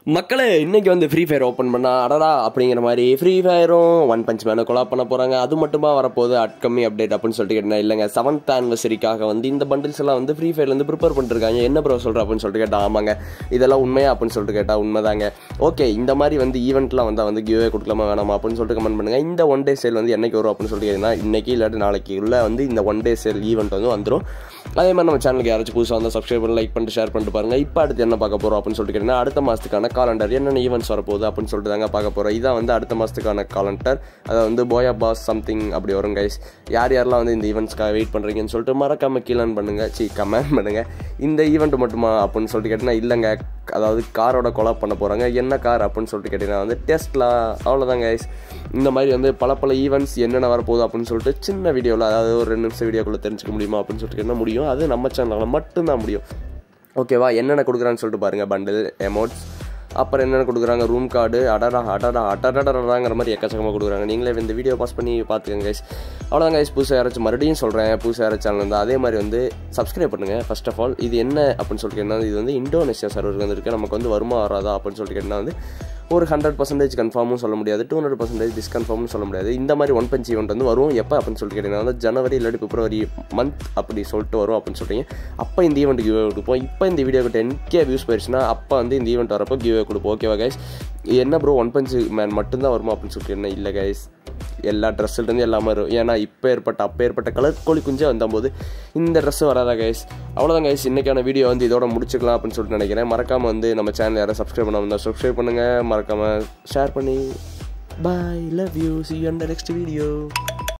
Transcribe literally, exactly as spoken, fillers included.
மக்களே இன்னைக்கு வந்து ஃப்ரீ ஃபயர் ஓப்பன் பண்ணா அடடா அப்படிங்கிற மாதிரி ஃப்ரீ ஃபயரும் ஒன் பஞ்ச் மேனை கொலாப் பண்ண போகிறாங்க. அது மட்டுமா வரப்போகுது அட்கம்மி அப்டேட் அப்படின்னு சொல்லிட்டு கேட்டேன். இல்லைங்க, செவன்த் ஆனிவர்சரிக்காக வந்து இந்த பண்டில்ஸ் எல்லாம் வந்து ஃப்ரீ ஃபயர்லேருந்து ப்ரிப்பேர் பண்ணிருக்காங்க. என்ன ப்ரோ சொல்கிற அப்படின்னு சொல்லிட்டு கேட்டால், ஆமாங்க இதெல்லாம் உண்மையா அப்படின்னு சொல்லிட்டு கேட்டால் உண்மைதாங்க. ஓகே, இந்த மாதிரி வந்து ஈவெண்ட்லாம் வந்தால் வந்து கிவ்வே கொடுக்கலாமா வேணாமா அப்படின்னு சொல்லிட்டு கமெண்ட் பண்ணுங்கள். இந்த ஒன் டே சேல் வந்து என்னைக்கு வரும் அப்படின்னு சொல்லிட்டு கேட்டீங்கன்னா, இன்னைக்கு இல்லாட்டி நாளைக்கு உள்ள வந்து இந்த ஒன் டே சேல் ஈவெண்ட் வந்து வந்துடும். அதே மாதிரி நம்ம சேனலுக்கு யாராச்சும் புதுசாக வந்து சப்ஸ்கிரைப் பண்ணி லைக் பண்ணிட்டு ஷேர் பண்ணிட்டு பாருங்கள். இப்போ அடுத்து என்ன பார்க்க போகிறோம் அப்படின்னு சொல்லிட்டு கேட்டிங்கன்னா, அடுத்த மாதத்துக்கான காலண்டர் என்னென்ன ஈவெண்ட்ஸ் வரப்போகுது அப்படின்னு சொல்லிட்டு தாங்க பார்க்க போகிறோம். இதான் வந்து அடுத்த மாதத்துக்கான காலண்டர். அதை வந்து போயா பாஸ் சம்திங் அப்படி வரும் கைஸ். யார் யாரெல்லாம் வந்து இந்த ஈவெண்ட்ஸ்க்காக வெயிட் பண்ணுறீங்கன்னு சொல்லிட்டு மறக்காம கீழே பண்ணுங்கள், சி கமெண்ட் பண்ணுங்கள். இந்த ஈவெண்ட் மட்டுமா அப்படின்னு சொல்லிட்டு கேட்டிங்கன்னா, இல்லைங்க, அதாவது காரோட கொலாப் பண்ண போகிறாங்க. என்ன கார் அப்படின்னு சொல்லிட்டு கேட்டிங்கன்னா வந்து டெஸ்லா. அவ்வளோதான் கைஸ். இந்த மாதிரி வந்து பல பல ஈவெண்ட்ஸ் என்னென்ன வரப்போகுது அப்படின்னு சொல்லிட்டு சின்ன வீடியோவில், அதாவது ஒரு ரெண்டு நிமிஷம் வீடியோக்குள்ளே தெரிஞ்சுக்க முடியுமா அப்படின்னு சொல்லிட்டு கேட்டால் முடியும். அது நம்ம சேனலில் மட்டும்தான் முடியும். ஓகேவா, என்னென்ன கொடுக்குறான்னு சொல்லிட்டு பாருங்கள். பண்டில், எமோட்ஸ், அப்புறம் என்னென்ன கொடுக்குறாங்க, ரூம் கார்டு, அடடா அடடா அடடடாங்கிற மாதிரி எக்கச்சக்கமாக கொடுக்குறாங்க. நீங்களே இந்த வீடியோ பாஸ் பண்ணி பார்த்துக்கங்க கைஸ். அவ்வளோதான் கைஸ். புதுசாக யாராச்சும் மறுபடியும் சொல்கிறேன், புதுசாக யாராச்சும் சேனல் வந்து அதே மாதிரி வந்து சப்ஸ்கிரைப் பண்ணுங்கள். ஃபர்ஸ்ட் ஆஃப் ஆல் இது என்ன அப்படின்னு சொல்லிட்டு கேட்டால், இது வந்து இந்தோனேஷியா சர்வருக்கு வந்துருக்கு. நமக்கு வந்து வருமா வராதா அப்படின்னு சொல்லிட்டு கேட்டால் வந்து ஒரு ஹண்ட்ரட் பர்சன்டேஜ் கன்ஃபார்மும் சொல்ல முடியாது, டூ ஹண்ட்ரட் பர்சன்டேஜ் டிஸ்கன்ஃபார்மும் சொல்ல முடியாது. இந்த மாதிரி ஒன் பஞ்ச் ஈவெண்ட் வந்து வரும் எப்போ அப்படின்னு சொல்லிட்டு கேட்டிங்கன்னா வந்து ஜனவரி இல்லாட்டி பிப்ரவரி மந்த் அப்படி சொல்லிட்டு வரும் அப்படின்னு சொல்லிட்டீங்க. அப்போ இந்த ஈவெண்ட் கிவ்வே கொடுப்போம். இப்போ இந்த வீடியோக்கு டென் கே வியூஸ் போயிடுச்சுன்னா அப்போ வந்து இந்த ஈவெண்ட் வரப்போ கிவ்வே கொடுப்போம். ஓகேவா கைஸ்? என்ன ப்ரோ ஒன் பஞ்ச் மேன் மட்டும்தான் வருமா அப்படின்னு சொல்லிட்டு என்ன இல்லை கைஸ், எல்லா ட்ரெஸ்ஸுலேருந்து எல்லாமே வரும். ஏன்னா இப்போ ஏற்பட்ட அப்போ ஏற்பட்ட கலர் கோழி குஞ்சே வந்தபோது இந்த ட்ரெஸ்ஸும் வராதா கைஸ். அவ்வளோதான் கைஸ், இன்றைக்கான வீடியோ வந்து இதோட முடிச்சுக்கலாம் அப்படின்னு சொல்லிட்டு நினைக்கிறேன். மறக்காமல் வந்து நம்ம சேனல் யாரும் சப்ஸ்கிரைப் பண்ண வந்தால் சப்ஸ்கிரைப் பண்ணுங்கள். மறக்காமல் ஷேர் பண்ணி. Bye, love you, see you in the next video.